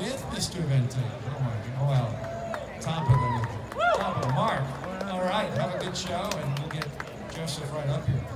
with Mr. Vente. Oh my God, oh well, top of the mark. All right, have a good show, and we'll get Joseph right up here.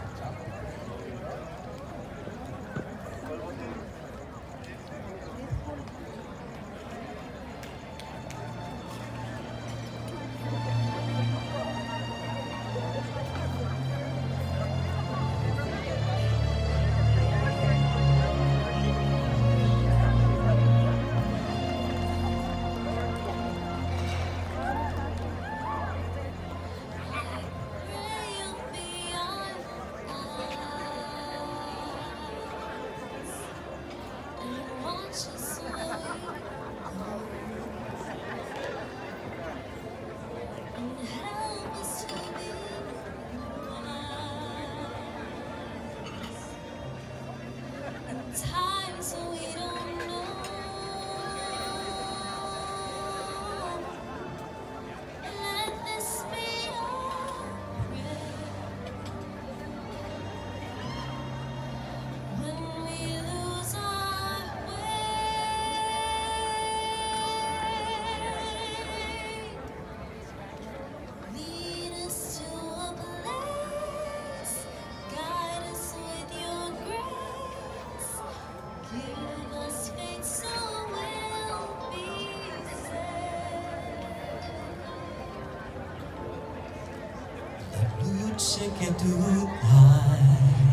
Che tu hai,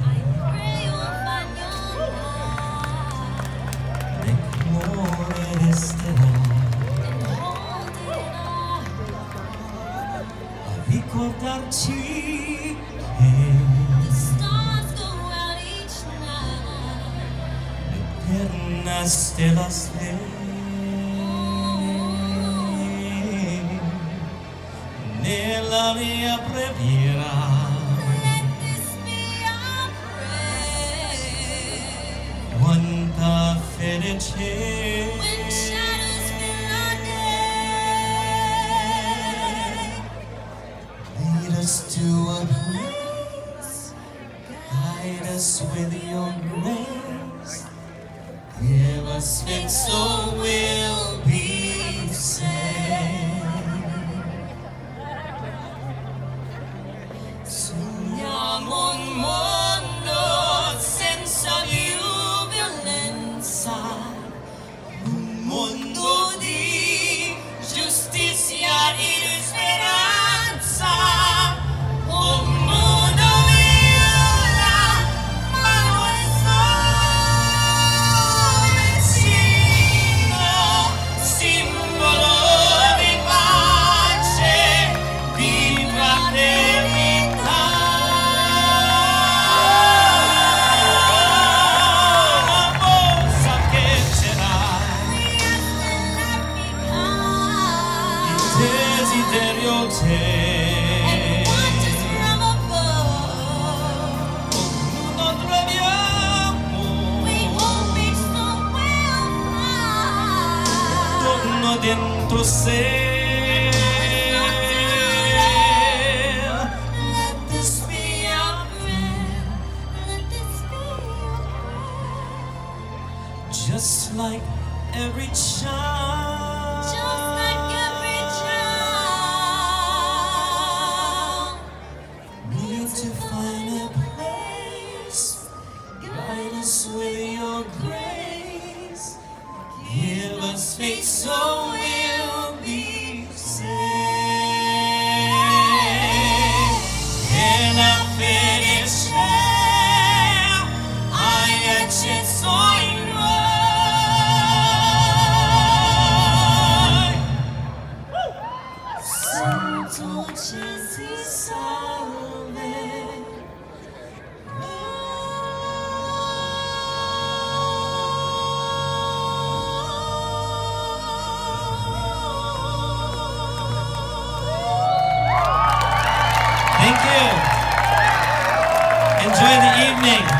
nel cuore resterà a ricordarci che l'eterna stella nella mia preghiera. Quanta fede c'è, when shadows fill our day, lead us to a place, guide us with your grace, give us faith so we'll be saved. Sogniamo un mondo senza un mondo di giustizia e speranza, un mondo viola, ma non solo vicino, simbolo di pace, di fraternità. Desiderio te, non troviamo, torno dentro sé. Let this be our prayer, let this be our prayer. Just like every child, just like every child, need to find a place, guide us with your grace, give us faith so we'll be saved. E la fede c'è, hai acceso in noi. Santo Gesù salve. Thank you. Enjoy the evening.